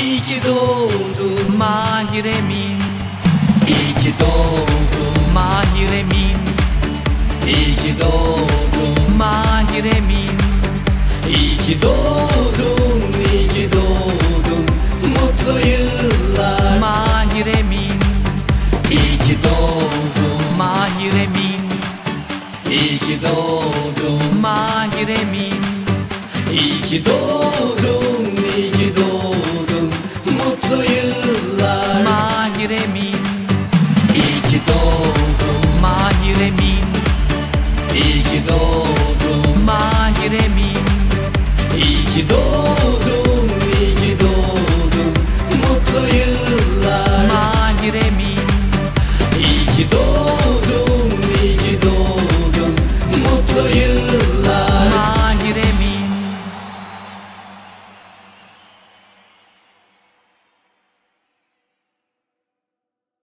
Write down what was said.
İyi ki doğdun Mahir Emin, İyi ki doğdun Mahir Emin, İyi ki doğdun Mahir Emin, İyi ki doğdun İyi ki doğdun Mutlu yıllar Mahir Emin, İyi ki doğdun Mahir Emin, İyi ki doğdun Mahir Emin, İyi ki doğdun İyi ki doğdun Mutlu yıllar Mahir Emin, İyi ki doğdun Mahir Emin, İyi ki doğdun Mahir Emin, İyi ki doğdun